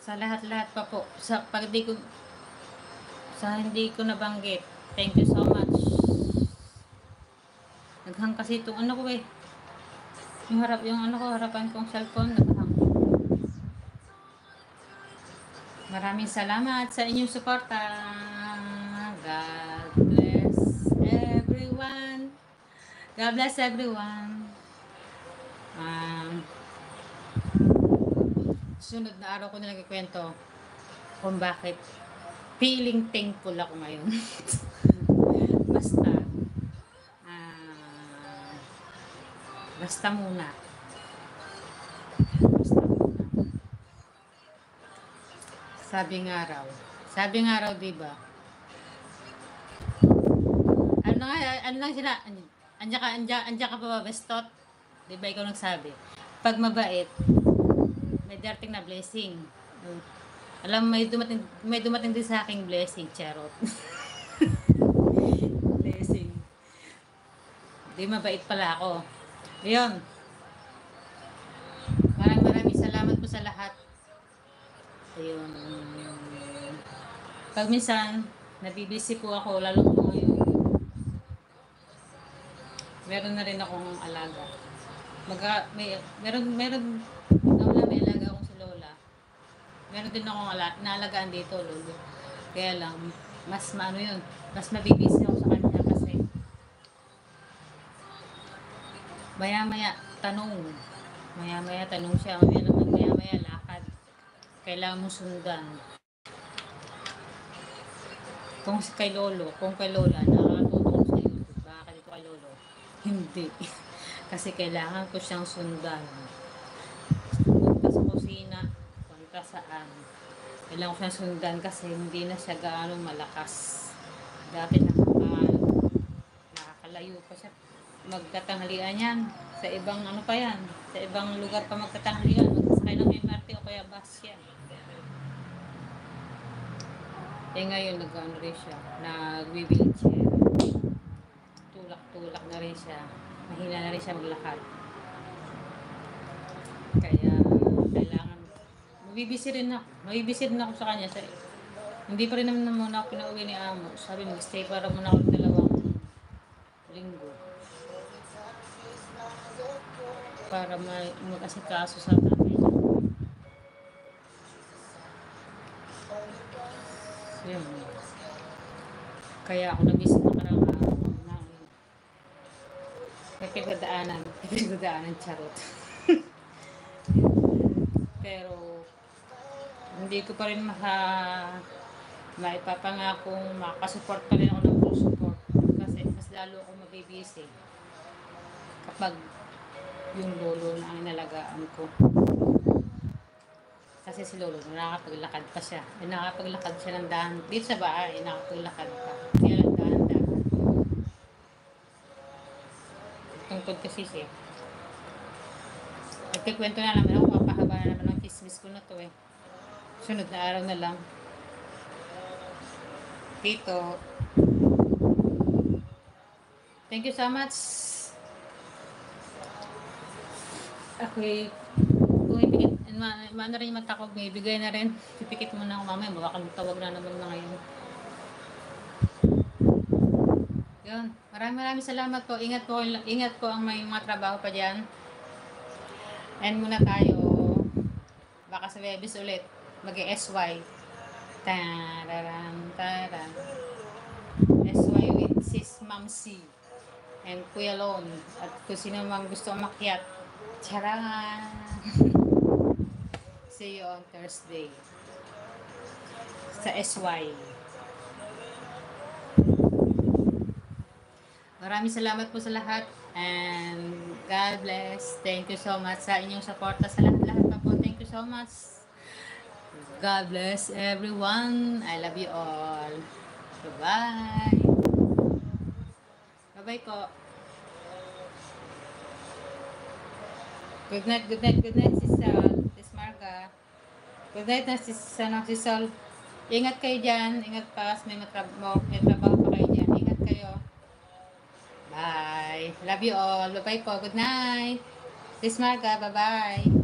sa lahat-lahat pa po. Sa hindi ko nabanggit. Thank you so much. Naghang kasi itong ano ko eh. Harapan kong cellphone, naghang. Maraming salamat sa inyong suporta. God bless everyone. God bless everyone. Sunod na araw ko na nagkikwento kung bakit feeling thankful ako ngayon. Basta muna. Sabi nga raw, diba? Ano lang sila? Andiyan ka pa ba, Bestot? Diba ikaw nagsabi? Pag mabait, may darating na blessing. Alam, may dumating din sa aking blessing, charot. Blessing. Di mabait pala ako. Ayun. Maraming salamat po sa lahat. Ayun. Pag minsan, nabibisi po ako, lalo po ngayon. Meron na rin akong alaga. May alaga akong si Lola. Meron din akong naalagaan dito, Lolo. Kaya lang, mas mabibisi ako sa kanya kasi maya-maya tanong siya, maya-maya lakad. Kailangan mo sundan. Kung kay Lola, nakakatulong sa YouTube, baka dito kay Lolo. Hindi. Kasi kailangan ko siyang sundan. Punta sa kusina, punta saan. Kailangan ko siyang sundan kasi hindi na siya gaano malakas. Dati nakakalayo pa siya. Magtatanghalian yan. Sa ibang sa ibang lugar pa magtatanghalian. Magsasakay ng MRT o kaya bus yan. Ngayon nag-ano rin siya. Nag-wheelchair. Tulak na rin siya. Mahina na rin siya maglakad. Kaya kailangan mabibisid din ako sa kanya. Hindi pa rin naman muna ako pinauwi ni Amo. Sabi, mag-stay para muna ako 2 linggo. Para mag-asikaso sa tatay niya. Yun. Kaya ako nabisit na karang pinagdadaanan charot. Pero hindi ko pa rin maipapangakong makasupport pa rin ako ng full support kasi mas lalo ako mabibisi kapag yung lolo na ang inalagaan ko. Kasi si lolo nakakapaglakad pa siya. Nakakapaglakad siya ng dahan. Dito sa bahay, nakakapaglakad pa. Kaya lang dahan-dahan. Tungkol kasi siya. Nagkikwento na naman ako, mapahaba na naman ang chismis ko na to eh. Sunod na araw na lang. Tito. Thank you so much. Okay. Maano rin yung mata ko, may bigay na rin. Pipikit mo na ako mamaya, baka magtawag na naman na ngayon. Yun. Maraming salamat po. Ingat po ang may mga trabaho pa dyan. And muna tayo. Baka sa Webis ulit. Mag-SY. Tararam. SY with Sis Mamsi. And Kuya Lon. At kung sino mang gusto umakyat. Charan! See you on Thursday. Sa SY. Maraming salamat po sa lahat. And God bless. Thank you so much sa inyong suporta sa lahat pa po. Thank you so much. God bless everyone. I love you all. Bye-bye. Bye-bye po. Good night, Sis Marga. Good night na Sis Sol. Ingat kayo dyan. Ingat pa. May trabaho pa kayo dyan. Ingat kayo. Bye. Love you all. Bye-bye po. Good night. Sis Marga. Bye-bye.